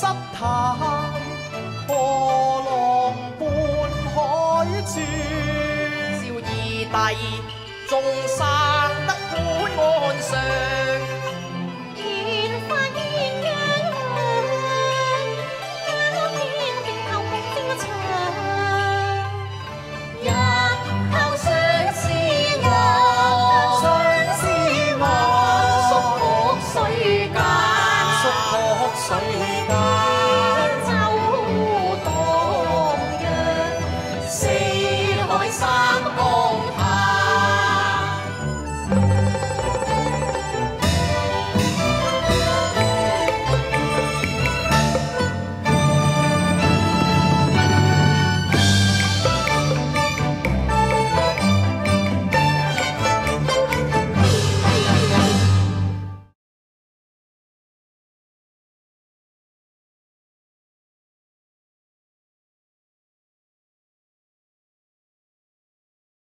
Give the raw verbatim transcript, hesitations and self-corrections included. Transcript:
失態，破浪半海轉。 少義帝仲生得本岸上， 現化鴛鴦夢，交天地後夢精長。日後相思愛， 相思愛， 宿泊水間， 宿泊水。